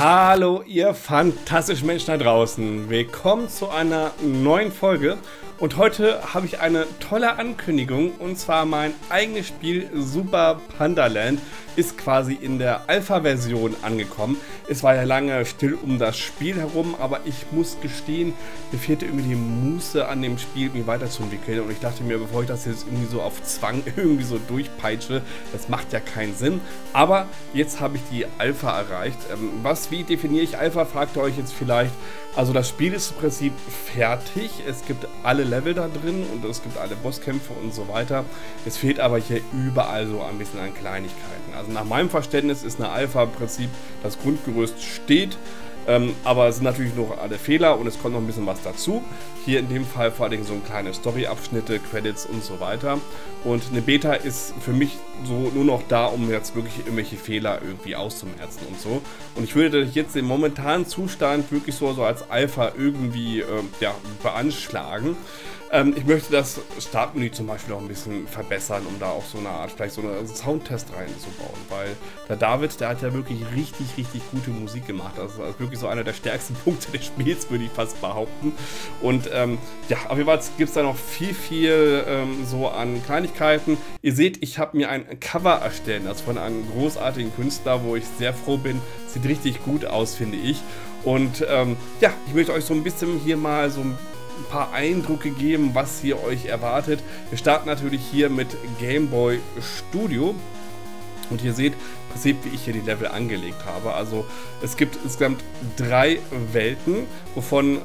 Hallo ihr fantastischen Menschen da draußen, willkommen zu einer neuen Folge und heute habe ich eine tolle Ankündigung und zwar mein eigenes Spiel Super Panda Land ist quasi in der Alpha-Version angekommen. Es war ja lange still um das Spiel herum, aber ich muss gestehen, mir fehlte irgendwie die Muße an dem Spiel irgendwie weiterzuentwickeln und ich dachte mir, bevor ich das jetzt irgendwie so auf Zwang irgendwie so durchpeitsche, das macht ja keinen Sinn. Aber jetzt habe ich die Alpha erreicht. Wie definiere ich Alpha, fragt ihr euch jetzt vielleicht. Also das Spiel ist im Prinzip fertig, es gibt alle Level da drin und es gibt alle Bosskämpfe und so weiter. Es fehlt aber hier überall so ein bisschen an Kleinigkeiten. Also nach meinem Verständnis ist eine Alpha im Prinzip, das Grundgerüst steht, aber es sind natürlich noch alle Fehler und es kommt noch ein bisschen was dazu. Hier in dem Fall vor allem so kleine Story-Abschnitte, Credits und so weiter. Und eine Beta ist für mich so nur noch da, um jetzt wirklich irgendwelche Fehler irgendwie auszumerzen und so. Und ich würde jetzt den momentanen Zustand wirklich so als Alpha irgendwie beanschlagen. Ich möchte das Startmenü zum Beispiel auch ein bisschen verbessern, um da auch so eine Art, vielleicht so einen Soundtest reinzubauen, weil der David, der hat ja wirklich richtig gute Musik gemacht. Also das ist wirklich so einer der stärksten Punkte des Spiels, würde ich fast behaupten. Und auf jeden Fall gibt es da noch viel so an Kleinigkeiten. Ihr seht, ich habe mir ein Cover erstellen, das von einem großartigen Künstler, wo ich sehr froh bin. Sieht richtig gut aus, finde ich. Und ich möchte euch so ein bisschen hier mal so ein paar Eindrücke geben, was hier euch erwartet. Wir starten natürlich hier mit Game Boy Studio und ihr seht im Prinzip, wie ich hier die Level angelegt habe. Also es gibt insgesamt 3 Welten, wovon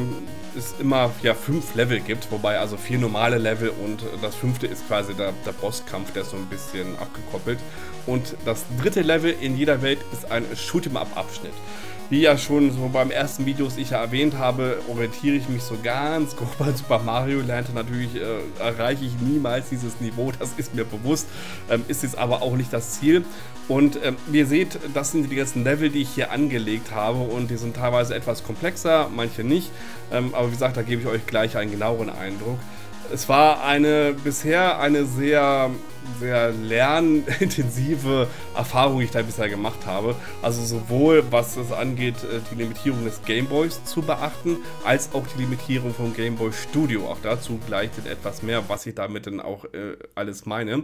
es immer 5 Level gibt, wobei also 4 normale Level und das 5. ist quasi der Bosskampf, der ist so ein bisschen abgekoppelt. Und das 3. Level in jeder Welt ist ein Shoot'em-up-Abschnitt. Wie ja schon so beim ersten Video, das ich ja erwähnt habe, orientiere ich mich so ganz grob an Super Mario Land. Natürlich erreiche ich niemals dieses Niveau, das ist mir bewusst, ist jetzt aber auch nicht das Ziel. Und wie ihr seht, das sind die ganzen Level, die ich hier angelegt habe und die sind teilweise etwas komplexer, manche nicht. Aber wie gesagt, da gebe ich euch gleich einen genaueren Eindruck. Es war bisher eine sehr lernintensive Erfahrung, die ich da bisher gemacht habe. Also sowohl was es angeht, die Limitierung des Gameboys zu beachten, als auch die Limitierung vom Game Boy Studio. Auch dazu gleich etwas mehr, was ich damit dann auch alles meine.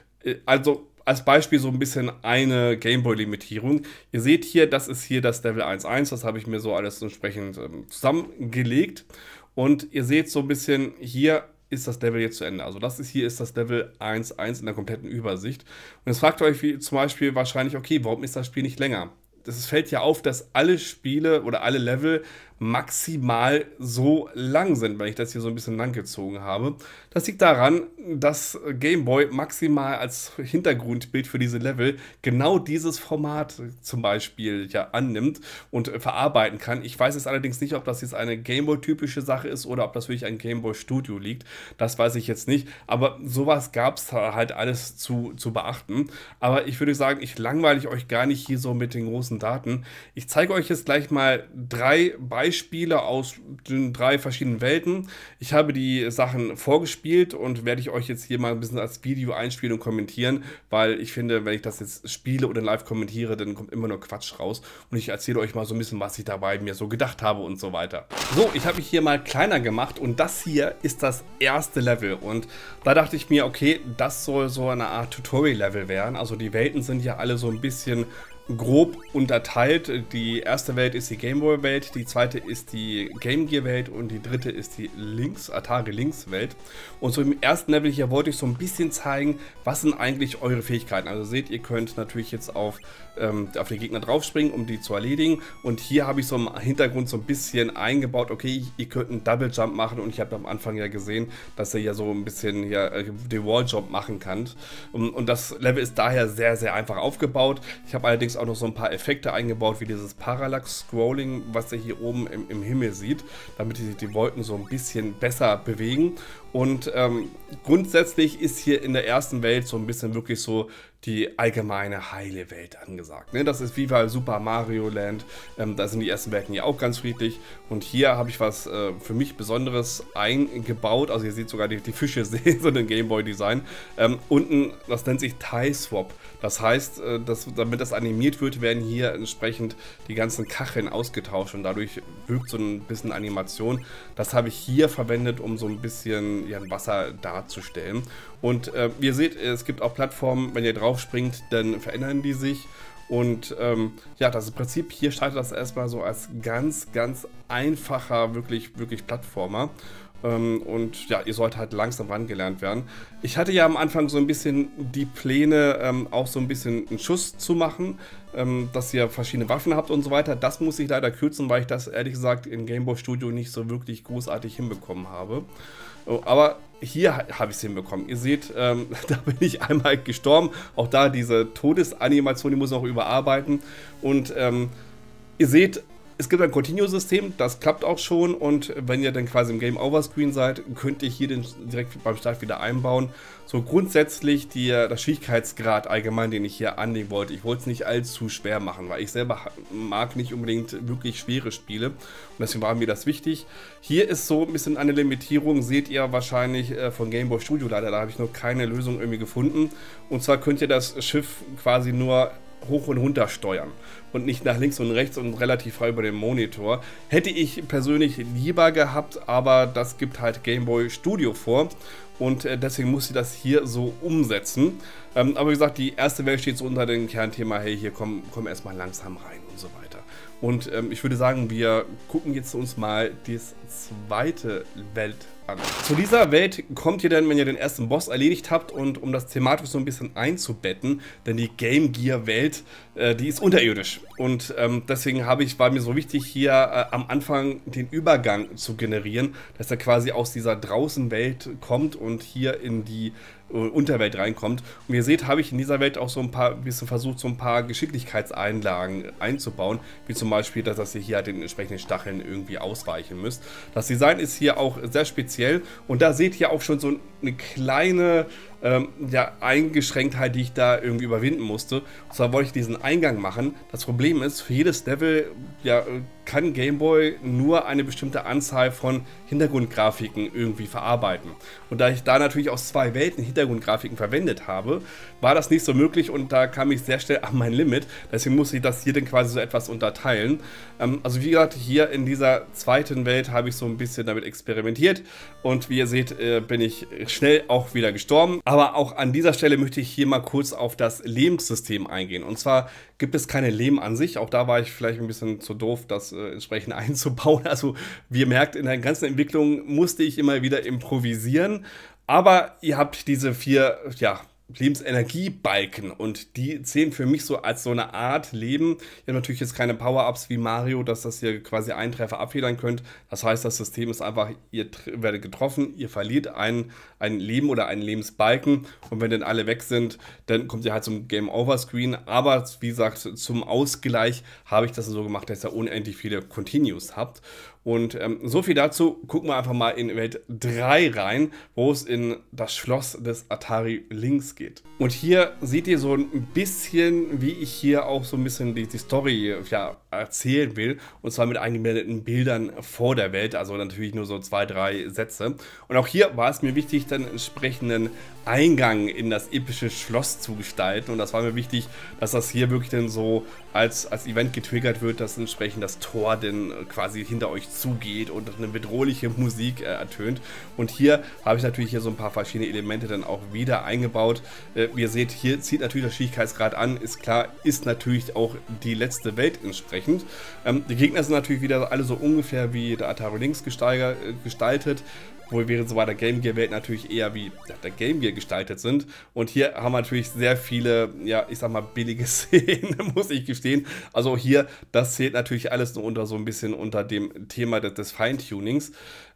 Also als Beispiel so ein bisschen eine Gameboy-Limitierung. Ihr seht hier, das ist hier das Level 1.1, das habe ich mir so alles entsprechend zusammengelegt. Und ihr seht so ein bisschen, hier ist das Level jetzt zu Ende. Also hier ist das Level 1.1 in der kompletten Übersicht. Und jetzt fragt ihr euch zum Beispiel wahrscheinlich, okay, warum ist das Spiel nicht länger? Es fällt ja auf, dass alle Spiele oder alle Level maximal so lang sind, wenn ich das hier so ein bisschen lang gezogen habe. Das liegt daran, dass Game Boy maximal als Hintergrundbild für diese Level genau dieses Format zum Beispiel ja annimmt und verarbeiten kann. Ich weiß jetzt allerdings nicht, ob das jetzt eine Game Boy typische Sache ist oder ob das wirklich ein Game Boy Studio liegt. Das weiß ich jetzt nicht, aber sowas gab es halt alles zu beachten. Aber ich würde sagen, ich langweile euch gar nicht hier so mit den großen Daten. Ich zeige euch jetzt gleich mal 3 Beispiele aus den 3 verschiedenen Welten. Ich habe die Sachen vorgespielt und werde ich euch jetzt hier mal ein bisschen als Video einspielen und kommentieren, weil ich finde, wenn ich das jetzt spiele oder live kommentiere, dann kommt immer nur Quatsch raus und ich erzähle euch mal so ein bisschen, was ich dabei mir so gedacht habe und so weiter. So, ich habe mich hier mal kleiner gemacht und das hier ist das erste Level und da dachte ich mir, okay, das soll so eine Art Tutorial-Level werden. Also die Welten sind ja alle so ein bisschen grob unterteilt. Die erste Welt ist die Gameboy-Welt, die zweite ist die Game Gear-Welt und die dritte ist die Atari Lynx-Welt. Und so im ersten Level hier wollte ich so ein bisschen zeigen, was sind eigentlich eure Fähigkeiten. Also seht, ihr könnt natürlich jetzt auf die Gegner draufspringen, um die zu erledigen. Und hier habe ich so im Hintergrund so ein bisschen eingebaut, okay, ihr könnt einen Double Jump machen und ich habe am Anfang ja gesehen, dass ihr ja so ein bisschen den Wall Jump machen könnt. Und das Level ist daher sehr einfach aufgebaut. Ich habe allerdings auch noch so ein paar Effekte eingebaut, wie dieses Parallax-Scrolling, was ihr hier oben im Himmel sieht, damit sich die Wolken so ein bisschen besser bewegen. Und grundsätzlich ist hier in der ersten Welt so ein bisschen wirklich so die allgemeine heile Welt angesagt. Ne? Das ist wie bei Super Mario Land, da sind die ersten Welten ja auch ganz friedlich. Und hier habe ich was für mich Besonderes eingebaut. Also ihr seht sogar die Fische sehen so ein Gameboy-Design. Unten, das nennt sich Tie Swap. Das heißt, damit das animiert wird, werden hier entsprechend die ganzen Kacheln ausgetauscht und dadurch wirkt so ein bisschen Animation. Das habe ich hier verwendet, um so ein bisschen ja, Wasser darzustellen. Und ihr seht, es gibt auch Plattformen, wenn ihr drauf springt, dann verändern die sich. Und ja, das Prinzip hier startet das erstmal so als ganz, ganz einfacher, wirklich Plattformer. Und ja, ihr sollt halt langsam rangelernt werden. Ich hatte ja am Anfang so ein bisschen die Pläne, auch so ein bisschen einen Schuss zu machen, dass ihr verschiedene Waffen habt und so weiter. Das muss ich leider kürzen, weil ich das ehrlich gesagt in Game Boy Studio nicht so wirklich großartig hinbekommen habe. Aber hier habe ich es hinbekommen. Ihr seht, da bin ich einmal gestorben. Auch da diese Todesanimation, die muss ich noch überarbeiten. Und ihr seht, es gibt ein Continue-System, das klappt auch schon. Und wenn ihr dann quasi im Game Over Screen seid, könnt ihr hier den direkt beim Start wieder einbauen. So grundsätzlich der Schwierigkeitsgrad allgemein, den ich hier anlegen wollte. Ich wollte es nicht allzu schwer machen, weil ich selber mag nicht unbedingt wirklich schwere Spiele. Und deswegen war mir das wichtig. Hier ist so ein bisschen eine Limitierung, seht ihr wahrscheinlich von Game Boy Studio leider. Da habe ich noch keine Lösung irgendwie gefunden. Und zwar könnt ihr das Schiff quasi nur hoch und runter steuern und nicht nach links und rechts und relativ frei über den Monitor. Hätte ich persönlich lieber gehabt, aber das gibt halt Game Boy Studio vor und deswegen muss ich das hier so umsetzen. Aber wie gesagt, die erste Welt steht so unter dem Kernthema, hey, hier komm erstmal langsam rein und so weiter. Und ich würde sagen, wir gucken jetzt uns mal die zweite Welt an. Zu dieser Welt kommt ihr dann, wenn ihr den ersten Boss erledigt habt, und um das thematisch so ein bisschen einzubetten, denn die Game Gear Welt, die ist unterirdisch. Und deswegen war mir so wichtig, hier am Anfang den Übergang zu generieren, dass er quasi aus dieser Draußenwelt kommt und hier in die Unterwelt reinkommt. Und wie ihr seht, habe ich in dieser Welt auch so ein bisschen versucht, so ein paar Geschicklichkeitseinlagen einzubauen, wie zum Beispiel, dass ihr hier halt den entsprechenden Stacheln irgendwie ausweichen müsst. Das Design ist hier auch sehr speziell und da seht ihr auch schon so eine kleine ja, Eingeschränktheit, die ich da irgendwie überwinden musste. Und zwar wollte ich diesen Eingang machen. Das Problem ist, für jedes Level ja, kann Game Boy nur eine bestimmte Anzahl von Hintergrundgrafiken irgendwie verarbeiten. Und da ich da natürlich aus zwei Welten Hintergrundgrafiken verwendet habe, war das nicht so möglich und da kam ich sehr schnell an mein Limit. Deswegen musste ich das hier dann quasi so etwas unterteilen. Also wie gesagt, hier in dieser zweiten Welt habe ich so ein bisschen damit experimentiert und wie ihr seht, bin ich schnell auch wieder gestorben. Aber auch an dieser Stelle möchte ich hier mal kurz auf das Lebenssystem eingehen. Und zwar gibt es keine Leben an sich. Auch da war ich vielleicht ein bisschen zu doof, das entsprechend einzubauen. Also wie ihr merkt, in der ganzen Entwicklung musste ich immer wieder improvisieren. Aber ihr habt diese 4, ja, Lebensenergiebalken und die zählen für mich so als so eine Art Leben. Ihr habt natürlich jetzt keine Power-Ups wie Mario, dass das hier quasi einen Treffer abfedern könnt. Das heißt, das System ist einfach, ihr werdet getroffen, ihr verliert ein Leben oder einen Lebensbalken und wenn dann alle weg sind, dann kommt ihr halt zum Game-Over-Screen. Aber wie gesagt, zum Ausgleich habe ich das so gemacht, dass ihr unendlich viele Continues habt. Und so viel dazu, gucken wir einfach mal in Welt 3 rein, wo es in das Schloss des Atari Lynx geht. Und hier seht ihr so ein bisschen, wie ich hier auch so ein bisschen die Story ja, erzählen will. Und zwar mit eingeblendeten Bildern vor der Welt, also natürlich nur so 2, 3 Sätze. Und auch hier war es mir wichtig, dann entsprechenden Eingang in das epische Schloss zu gestalten. Und das war mir wichtig, dass das hier wirklich dann so als Event getriggert wird, dass entsprechend das Tor dann quasi hinter euch zugeht und eine bedrohliche Musik ertönt. Und hier habe ich natürlich hier so ein paar verschiedene Elemente dann auch wieder eingebaut. Wie ihr seht, hier zieht natürlich der Schwierigkeitsgrad an, ist klar, ist natürlich auch die letzte Welt entsprechend. Die Gegner sind natürlich wieder alle so ungefähr wie der Atari Lynx gestaltet, wo während so bei der Game Gear Welt natürlich eher wie der Game Gear gestaltet sind. Und hier haben wir natürlich sehr viele, ja, ich sag mal, billige Szenen, muss ich gestehen. Also hier, das zählt natürlich alles nur so ein bisschen unter dem Thema des Feintunings.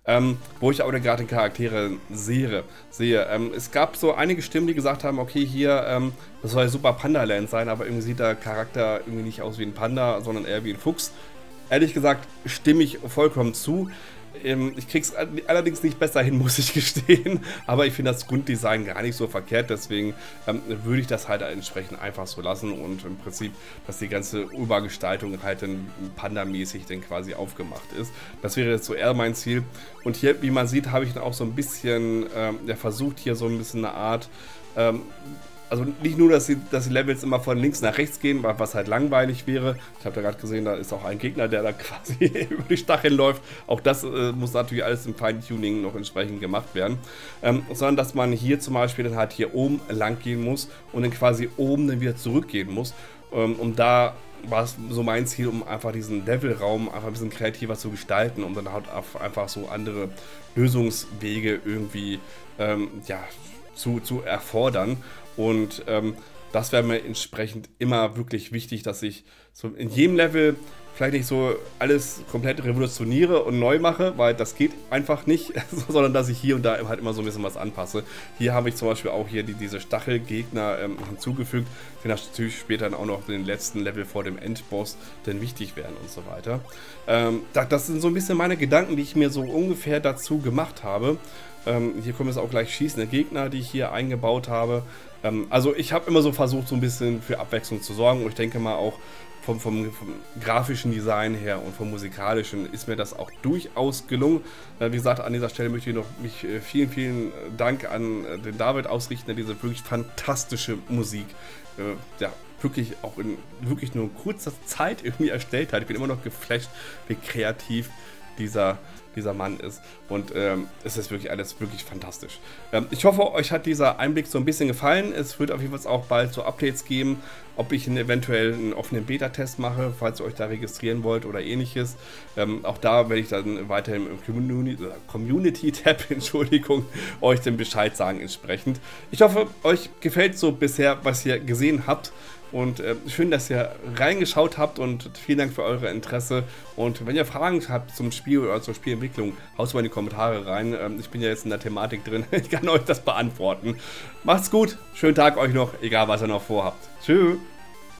Wo ich aber gerade Charaktere sehe. Es gab so einige Stimmen, die gesagt haben, okay, hier, das soll ja Super Panda Land sein, aber irgendwie sieht der Charakter irgendwie nicht aus wie ein Panda, sondern eher wie ein Fuchs. Ehrlich gesagt, stimme ich vollkommen zu. Ich krieg's allerdings nicht besser hin, muss ich gestehen. Aber ich finde das Grunddesign gar nicht so verkehrt. Deswegen würde ich das halt entsprechend einfach so lassen. Und im Prinzip, dass die ganze Übergestaltung halt dann Panda-mäßig dann quasi aufgemacht ist. Das wäre jetzt so eher mein Ziel. Und hier, wie man sieht, habe ich dann auch so ein bisschen versucht, hier so ein bisschen eine Art... also nicht nur, dass die Levels immer von links nach rechts gehen, was halt langweilig wäre. Ich habe da gerade gesehen, da ist auch ein Gegner, der da quasi über die Stacheln läuft. Auch das muss natürlich alles im Feintuning noch entsprechend gemacht werden. Sondern, dass man hier zum Beispiel dann halt hier oben lang gehen muss und dann quasi oben dann wieder zurückgehen muss. Und da war es so mein Ziel, um einfach diesen Levelraum einfach ein bisschen kreativer zu gestalten, um dann halt einfach so andere Lösungswege irgendwie ja, zu erfordern. Und das wäre mir entsprechend immer wirklich wichtig, dass ich so in jedem Level vielleicht nicht so alles komplett revolutioniere und neu mache, weil das geht einfach nicht, sondern dass ich hier und da halt immer so ein bisschen was anpasse. Hier habe ich zum Beispiel auch hier diese Stachelgegner hinzugefügt, die natürlich später dann auch noch in den letzten Level vor dem Endboss dann wichtig werden und so weiter. Das sind so ein bisschen meine Gedanken, die ich mir so ungefähr dazu gemacht habe. Hier kommen jetzt auch gleich schießende Gegner, die ich hier eingebaut habe. Also ich habe immer so versucht, so ein bisschen für Abwechslung zu sorgen. Und ich denke mal auch vom grafischen Design her und vom musikalischen ist mir das auch durchaus gelungen. Wie gesagt, an dieser Stelle möchte ich noch vielen Dank an den David ausrichten, der diese wirklich fantastische Musik ja, wirklich auch in wirklich nur kurzer Zeit irgendwie erstellt hat. Ich bin immer noch geflasht, wie kreativ dieser Mann ist, und es ist wirklich alles wirklich fantastisch. Ich hoffe, euch hat dieser Einblick so ein bisschen gefallen. Es wird auf jeden Fall auch bald so Updates geben, ob ich eventuell einen offenen Beta-Test mache, falls ihr euch da registrieren wollt oder ähnliches. Auch da werde ich dann weiterhin im Community-Tab, Entschuldigung, euch den Bescheid sagen entsprechend. Ich hoffe, euch gefällt so bisher, was ihr gesehen habt. Und schön, dass ihr reingeschaut habt, und vielen Dank für eure Interesse. Und wenn ihr Fragen habt zum Spiel oder zur Spielentwicklung, haut mal in die Kommentare rein. Ich bin ja jetzt in der Thematik drin. Ich kann euch das beantworten. Macht's gut, schönen Tag euch noch, egal was ihr noch vorhabt. Tschüss.